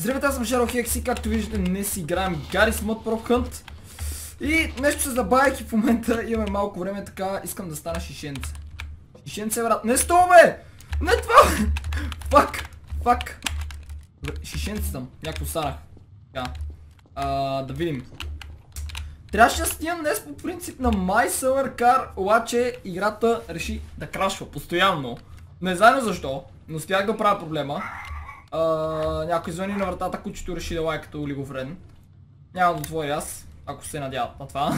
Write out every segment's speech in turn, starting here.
Здравейте, аз съм Шаро Хекси, както виждате днес си играем Гаррис Мод Проб Хънт. И нещо се забавяйки в момента, имаме малко време, така искам да стана шишенце. Шишенце, брат, не с това, бе! Не това, бе! Фак! Шишенце съм, някакво станах. Да видим. Трябваше да стигам днес по принцип на My Summer Car, обаче играта реши да крашва постоянно. Не знам защо, но успях да правя проблема. Някой звъни на вратата, кучето реши да лайката League of Legends. Няма да отворя аз, ако се надяват на това.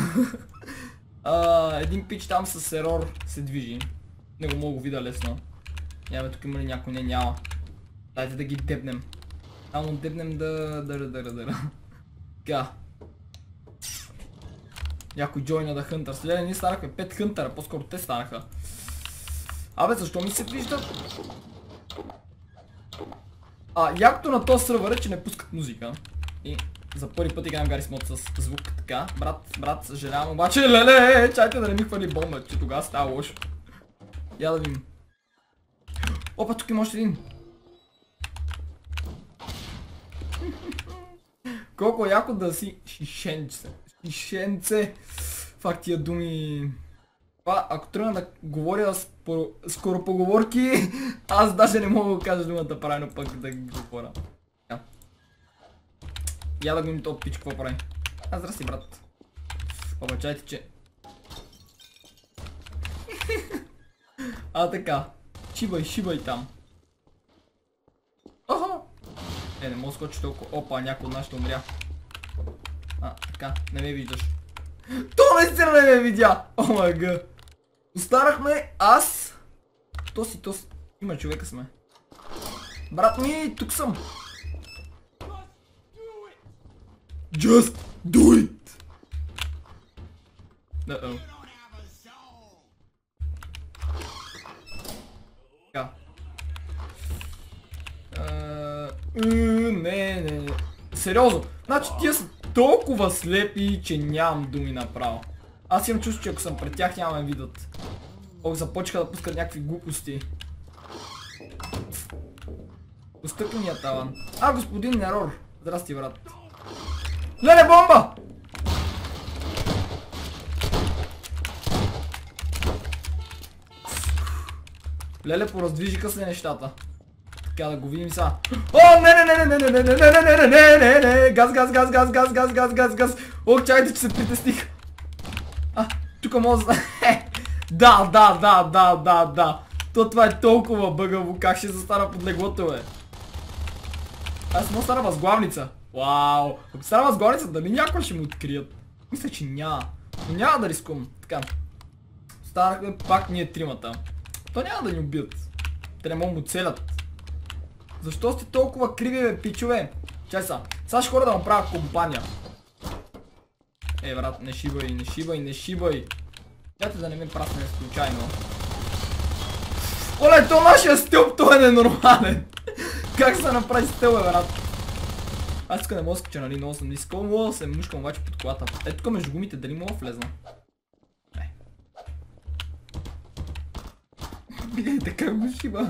Един пич там с ерор се движи. Не го мога го видя лесно. Няма тук има ли някой? Не, няма. Дайте да ги дебнем. Само дебнем да. Така. Някой джойна да хънтър. Следа ние станахме 5 хънтъра, по-скоро те станаха. Абе, защо ми се виждат? Якото на този сървър е, че не пускат музика. И за първи път играем Гаррис Мод с звук, така. Брат, съжалявам, обаче, леле, чайте да не ми хвали бомба, че тогава става лошо. Я да видим. Опа, тук има още един. Колко е яко да си шишенце. Шишенце. Факт тия думи. Ако тръгна да говоря скоро поговорки, аз даже не мога да кажа думата правилно, пък да ги говоря. Я да го им топ пич, какво прави? Здрасти, брат. Обачайте, че... Така. Шибай там. Не мога да скочи толкова. Опа, някой от нас ще умря. Така, не ме виждаш. То наистина не ме видя! Омага. Останахме аз. Тоси. Има човека сме. Брат ми, тук съм. Just do it! Така. Не. Сериозно. Значи тия са толкова слепи, че нямам думи направо. Аз имам чувство, че ако съм пред тях няма ме видят. Започнаха да пускат някакви глупости. Постъпният таван. Господин Ерор. Здрасти, брат. Леле, бомба! Леле, пораздвижиха се нещата. Така да го видим сега. О, не! Газ! Ох, чакайте, че се притесних. Тук може да. Това е толкова бъгаво, как ще застана под леглото, бе. Аз мога да стана възглавница. Вау! Ако стана възглавница, дали някой ще му открият? Мисля, че няма. Но няма да рискувам. Така. Станахме пак ние тримата. То няма да ни убият. Те не могат му целят. Защо сте толкова криви, бе, пичове? Чай са. Сега ще хора да направя компания. Брат, не шибай. Чайте да не ме прасне случайно. Оле, то нашия стълб, той е ненормален. Как се направи стълб, бе, брат? Аз тук не мога да скача, нали, много съм нискъл, мога да се мушкам обаче под колата. Тук между гумите, дали мога да влезна? Не. Гледайте как го шиба.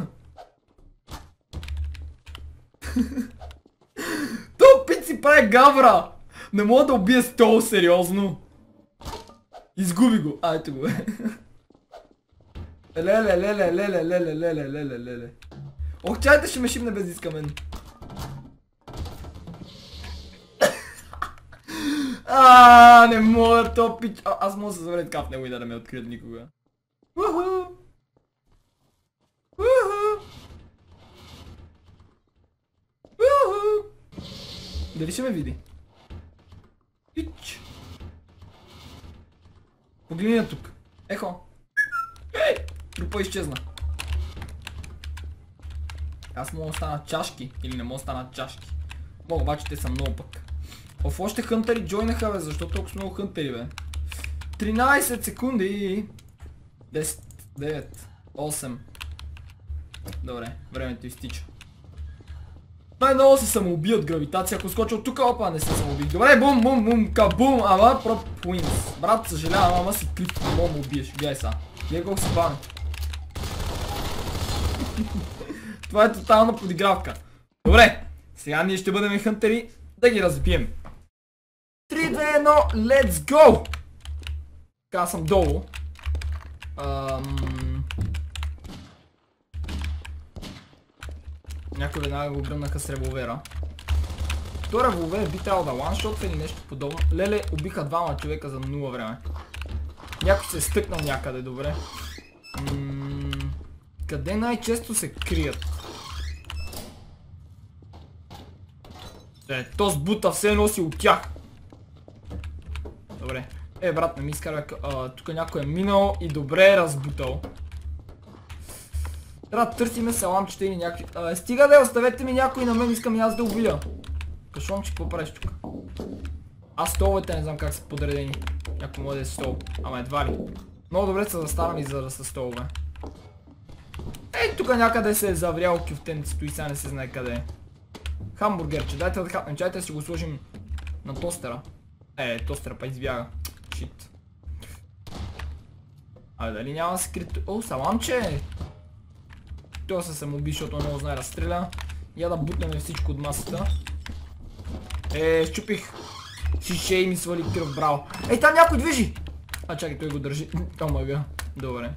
То пит си прави гавра! Не мога да убия стол, сериозно. Изгуби го. Ето го, бе. Леле. Ох, чайте ще ме шибне без иска мен. Не мога то пич. Аз мога да се заведа така в него и да не ме открият никога. Дали ще ме види? Пич. Погледни на тук. Ехо. Трупа изчезна. Аз мога да стана чашки. Или не мога да стана чашки. Мога, обаче те са много пък. Още хънтери джойнаха, бе. Защо толкова много хънтери, бе? 13 секунди. 10, 9, 8. Добре, времето изтича. Най-много се самоуби от гравитация, ако скоча от тук, опа, не се самоуби. Добре, бум, кабум, ама проп уинс. Брат, съжалявам, ама си клип, не мога да ме убиеш. Гледай са. Гледай колко си бавен. Това е тотална подигравка. Добре, Сега ние ще бъдем хънтери да ги разбием. 3, 2, 1, let's go! Така съм долу. Някой веднага го гръмнаха с револвера. То револвер би трябвало да ланшотва или нещо подобно. Леле, убиха двама човека за 0 време. Някой се е стъкнал някъде, добре. Къде най-често се крият? То с бута все носи от тях. Добре. Брат, не ми изкарва. Тук някой е минал и добре е разбутал. Трябва да търсиме саламчета или някакви... Стига да оставете ми някой на мен, искам и аз да убия. Кашонче, какво правиш тук? Аз столовете не знам как са подредени. Някой може да е стол. Ама едва ли. Много добре са застанали за да са столове. Ей, тук някъде се е заврял кюфтенцето и сега не се знае къде е. Хамбургерче, дайте да хапнем, чайте да си го сложим на тостера. Тостера па избяга. Шит. Дали няма скрито... О, саламче! Той се самоуби, защото много знае да стреля. Я да бутнем всичко от масата. Щупих шише и ми свали кръв, браво. Там някой движи! Чакай, той го държи. Омага. Добре.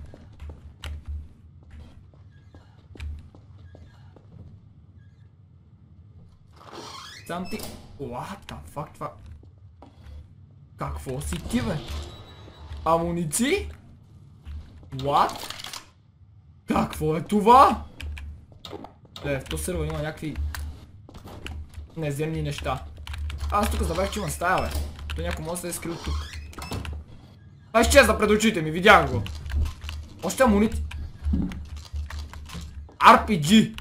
Сам ти... What the fuck, това... Какво си ти, бе? Амуниции? What? Какво е това? В този сервер има някакви... неземни неща. Аз тук забравих, че има стая, бе. То някой може да е скрил тук. Изчезна пред очите ми, видях го. Още амуниции. RPG.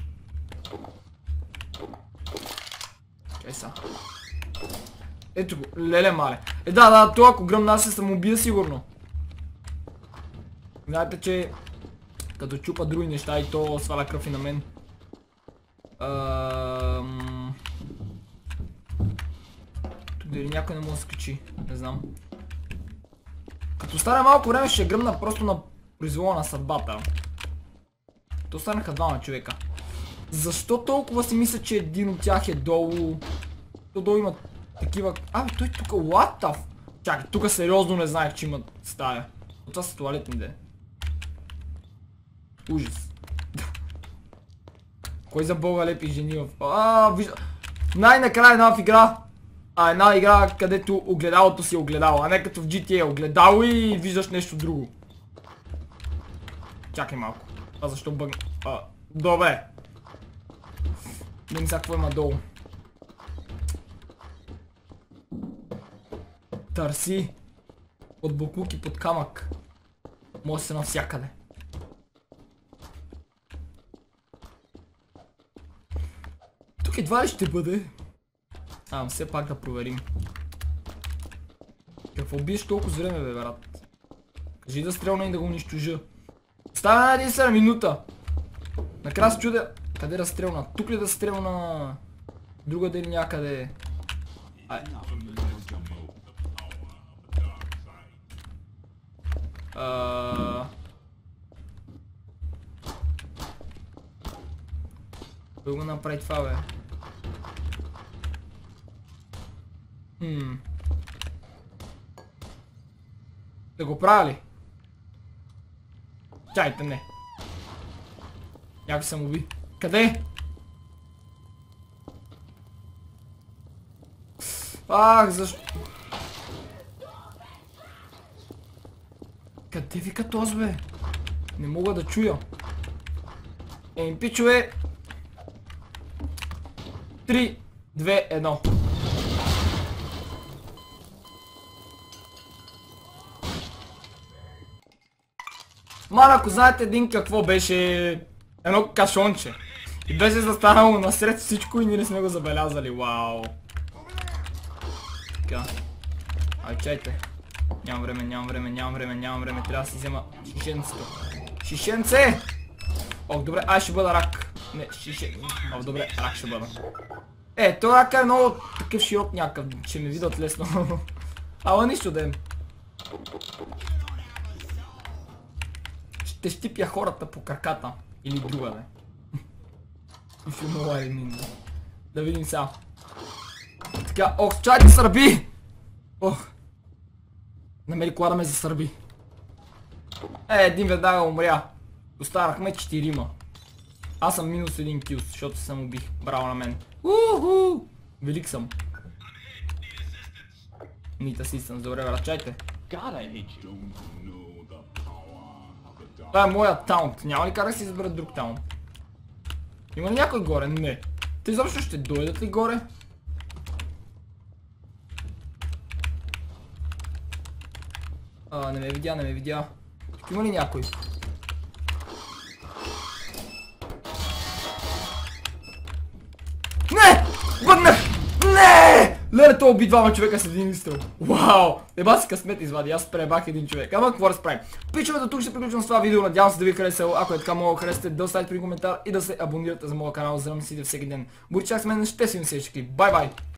Чай са. Ето го, леле мале. Да, това ако гръмна се самоубия сигурно. Знаете, че като чупа други неща и то сваля кръв и на мен. Тук дали някой не може да скачи, не знам. Като стане малко време ще гръмна просто на произвола на съдбата. То станаха двама човека. Защо толкова си мисля, че един от тях е долу? То долу има такива... той тук... What the... Чакай, тук сериозно не знаех, че има стая. Това са туалетни, де. Ужас. Кой за бога лепи жени в... Вижда... Най-накрая една в игра. Една игра, където огледалото си е огледало, а не като в GTA е огледало и виждаш нещо друго. Чакай малко. Защо бъгна? Добре. Не мисля какво има долу. Търси. Под буклук и под камък. Може се навсякъде. Тук едва ли ще бъде. Все пак да проверим. Какво биеш толкова с време, бе, брат? Кажи да стрелна и да го унищожа. Става една единствена минута. Накрая се чудя къде да стрелна. Тук ли да стрелна? Другаде или някъде? Кой го направи това, бе? Да го правя ли? Чайте, не. Някой съм уби. Къде? Защо? Къде вика този, бе? Не мога да чуя. Пичове. 3, 2, 1. Ако знаете един какво беше едно кашонче. И беше застанало насред всичко и ние не сме го забелязали. Вау. Така. Чайте. Нямам време. Трябва да си взема шишенцето. Шишенце! Добре, ще бъда рак. Не, добре, рак ще бъда. Този рак е много такъв широк някакъв. Ще ме видят лесно. Ала нищо да е. Ще щипя хората по краката. Или другаде. If you know what I mean. Да видим сега. Така, ох, чайте сърби! Ох. Намери кола да ме засърби. Един веднага умря. Останахме 4. Аз съм минус 1 кил, защото се самоубих. Браво на мен. Уху! Велик съм. Need assistance, добре брат, чайте. Това е моя таунт. Няма ли как да си изберат друг таунт? Има ли някой горе? Не. Те изобщо ще дойдат ли горе? Не ме видя, не ме видя. Има ли някой? Не! Бъднах! Не! Леле, това уби двама човека с един изстрел. Вау! Еба си късмет извади, аз пребах един човек. Ама какво разправим? Пичове, до тук ще приключвам с това видео. Надявам се да ви харесало. Ако е така, мога да харесате, да оставите при коментар и да се абонирате за моя канал, за да ме следите всеки ден. Будете чак с мен, ще си на следващия клип. Бай-бай!